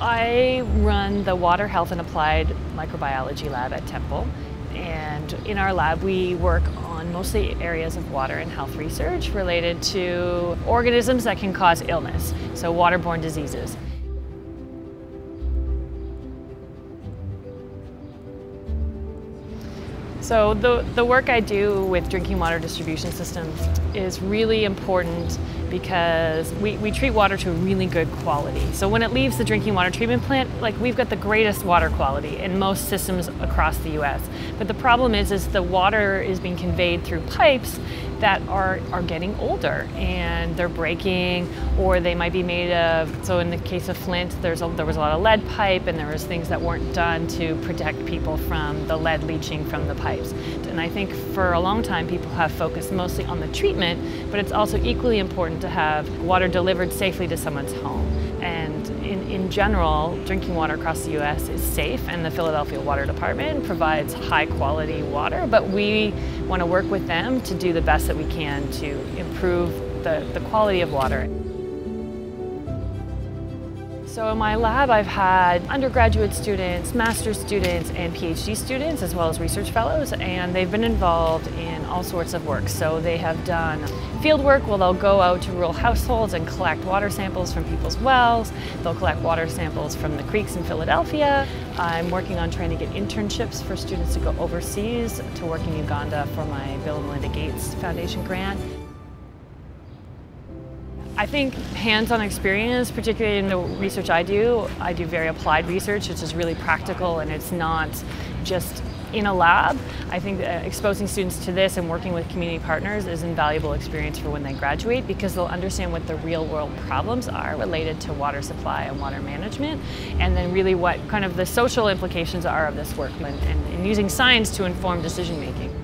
I run the Water, Health and Applied Microbiology lab at Temple. And in our lab we work on mostly areas of water and health research related to organisms that can cause illness, so waterborne diseases. So the work I do with drinking water distribution systems is really important because we treat water to a really good quality. So when it leaves the drinking water treatment plant, we've got the greatest water quality in most systems across the US. But the problem is the water is being conveyed through pipes that are getting older and they're breaking, or they might be made of, so in the case of Flint, there was a lot of lead pipe, and there was things that weren't done to protect people from the lead leaching from the pipes. And I think for a long time people have focused mostly on the treatment, but it's also equally important to have water delivered safely to someone's home. And in general, drinking water across the US is safe, and the Philadelphia Water Department provides high quality water, but we want to work with them to do the best that we can to improve the quality of water. So in my lab I've had undergraduate students, master's students, and PhD students, as well as research fellows, and they've been involved in all sorts of work. So they have done field work where they'll go out to rural households and collect water samples from people's wells. They'll collect water samples from the creeks in Philadelphia. I'm working on trying to get internships for students to go overseas to work in Uganda for my Bill and Melinda Gates Foundation grant. I think hands-on experience, particularly in the research I do very applied research, which is really practical, and it's not just in a lab. I think that exposing students to this and working with community partners is invaluable experience for when they graduate, because they'll understand what the real-world problems are related to water supply and water management, and then really what kind of the social implications are of this work, and using science to inform decision-making.